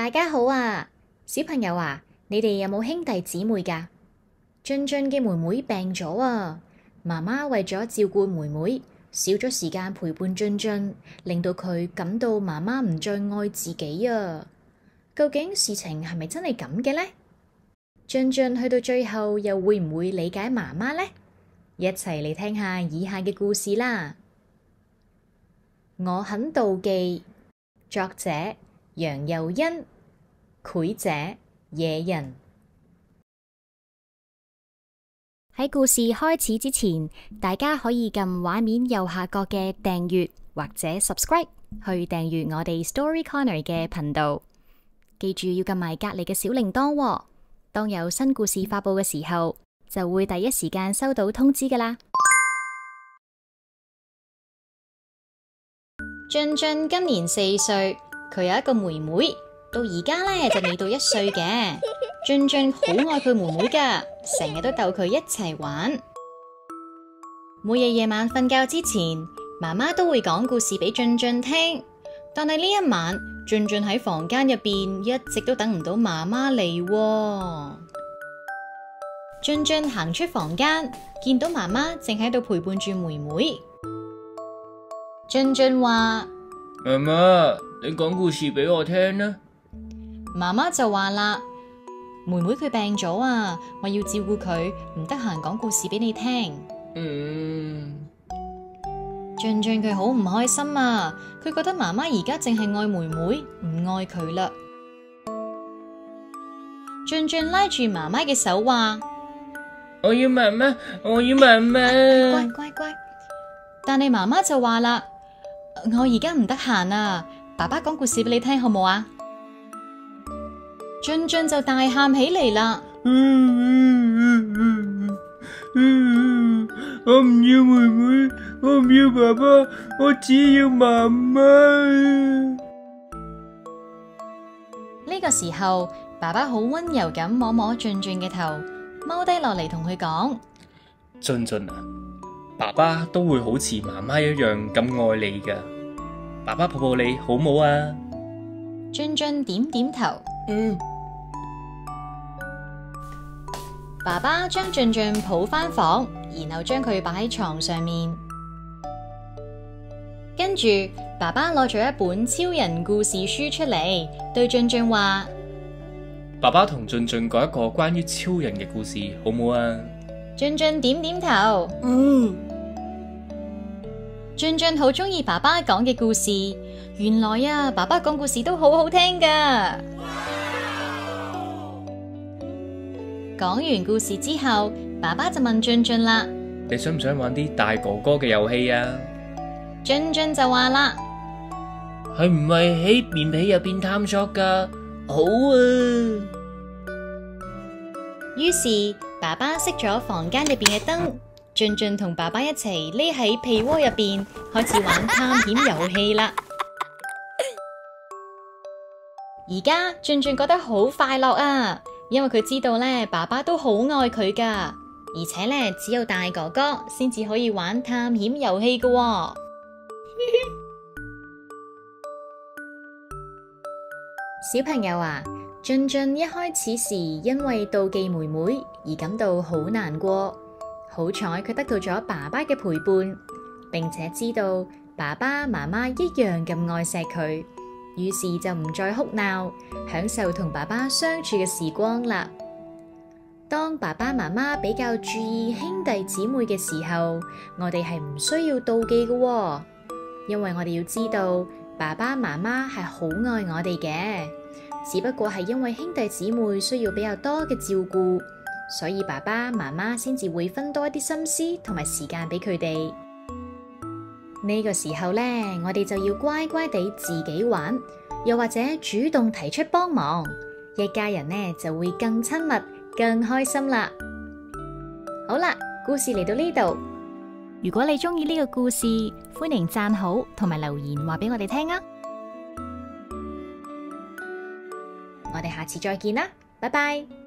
大家好啊，小朋友啊，你哋有冇兄弟姊妹㗎？俊俊嘅妹妹病咗啊，媽媽為咗照顧妹妹，少咗時間陪伴俊俊，令到佢感到媽媽唔再愛自己啊。究竟事情係咪真係咁嘅呢？俊俊去到最後又會唔會理解媽媽呢？一齊嚟聽下以下嘅故事啦。我很妒忌，作者楊又欣，繪者野人。喺故事開始之前，大家可以撳畫面右下角嘅訂閱或者 subscribe 去訂閱我哋 Story Corner 嘅頻道。記住要撳埋隔籬嘅小鈴鐺喎，當有新故事發佈嘅時候，就會第一時間收到通知㗎喇。俊俊今年4歲，佢有一個妹妹，到而家呢就未到1歲嘅。俊俊好愛佢妹妹㗎，成日都逗佢一齊玩。每日夜晚瞓覺之前，媽媽都會講故事俾俊俊聽。但係呢一晚，俊俊喺房間入邊一直都等唔到媽媽嚟喎。俊俊行出房間，見到媽媽正喺度陪伴住妹妹。俊俊話： 媽媽，你講故事俾我聽啦。 媽媽就話啦：妹妹佢病咗啊，我要照顧佢，唔得閒講故事俾你聽。俊俊佢好唔開心啊，佢覺得媽媽而家淨係愛妹妹，唔愛佢啦。俊俊拉住媽媽嘅手話： 我要媽媽，我要媽媽。 乖。但係媽媽就話啦：我而家唔得閒啊，爸爸講故事俾你聽好冇啊？俊俊就大喊起嚟啦。 我唔要妹妹，我唔要爸爸，我只要媽媽。 呢個時候，爸爸好溫柔咁摸摸俊俊嘅頭，踎低落嚟同佢講： 俊俊啊，爸爸都會好似媽媽一樣咁愛你㗎，爸爸抱抱你好冇啊？ 俊俊點點頭。爸爸將俊俊抱返房，然後將佢擺喺床上面。跟住，爸爸攞咗一本超人故事書出嚟，對俊俊話： 爸爸同俊俊講一個關於超人嘅故事，好冇啊？ 俊俊點點頭。俊俊好鍾意爸爸講嘅故事。原來啊，爸爸講故事都好好聽㗎。講完故事之後，爸爸就問俊俊啦： 你想唔想玩啲大哥哥嘅遊戲啊？ 俊俊就話啦： 係唔係喺棉被入邊探索噶？好啊！ 於是爸爸熄咗房間入邊嘅燈，俊俊同爸爸一齊匿喺被窩入邊，開始玩探險遊戲啦。而家俊俊覺得好快樂啊！因為佢知道咧，爸爸都好愛佢噶，而且咧，只有大哥哥先至可以玩探險遊戲噶喎。小朋友啊，俊俊一開始時因為妒忌妹妹而感到好難過，好彩佢得到咗爸爸嘅陪伴，並且知道爸爸媽媽一樣咁愛錫佢。於是就唔再哭鬧，享受同爸爸相處嘅時光啦。當爸爸媽媽比較注意兄弟姊妹嘅時候，我哋係唔需要妒忌嘅喎，因為我哋要知道爸爸媽媽係好愛我哋嘅，只不過係因為兄弟姊妹需要比較多嘅照顧，所以爸爸媽媽先至會分多一啲心思同埋時間俾佢哋。呢個時候呢，我哋就要乖乖地自己玩，又或者主動提出幫忙，一家人呢就會更親密、更開心啦。好啦，故事嚟到呢度，如果你鍾意呢個故事，歡迎讚好同埋留言話俾我哋聽啊！我哋下次再見啦，拜拜。